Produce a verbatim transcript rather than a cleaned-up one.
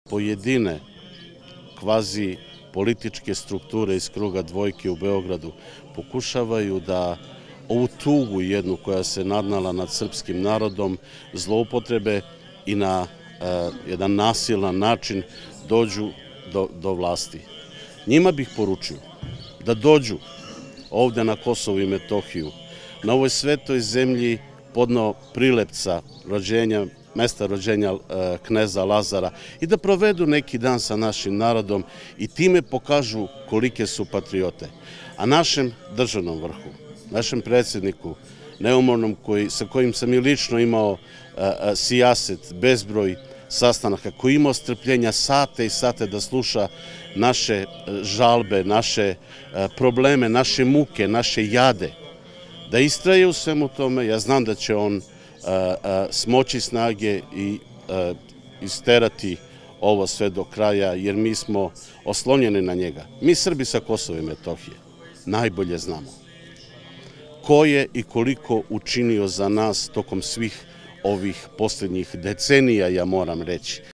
pojedine kvazi političke strukture iz kruga dvojke u Beogradu pokušavaju da ovu tugu jednu koja se nadnala nad srpskim narodom zloupotrebe i na e, jedan nasilan način dođu do, do vlasti. Njima bih poručio da dođu ovde na Kosovo i Metohiju, na ovoj svetoj zemlji podno Prilepca, rođenja, mesta rođenja e, kneza Lazara, i da provedu neki dan sa našim narodom i time pokažu kolike su patriote. A našem državnom vrhu, našem predsjedniku, neumornom koji, sa kojim sam i lično imao e, e, sijaset, bezbroj sastanaka, koji imao strpljenja sate i sate da sluša naše žalbe, naše e, probleme, naše muke, naše jade, da istraje u svemu tome. Ja znam da će on a, a, smoći snage i a, isterati ovo sve do kraja, jer mi smo oslonjeni na njega. Mi Srbi sa Kosova i Metohije najbolje znamo ko je i koliko učinio za nas tokom svih ovih posljednjih decenija, ja moram reći.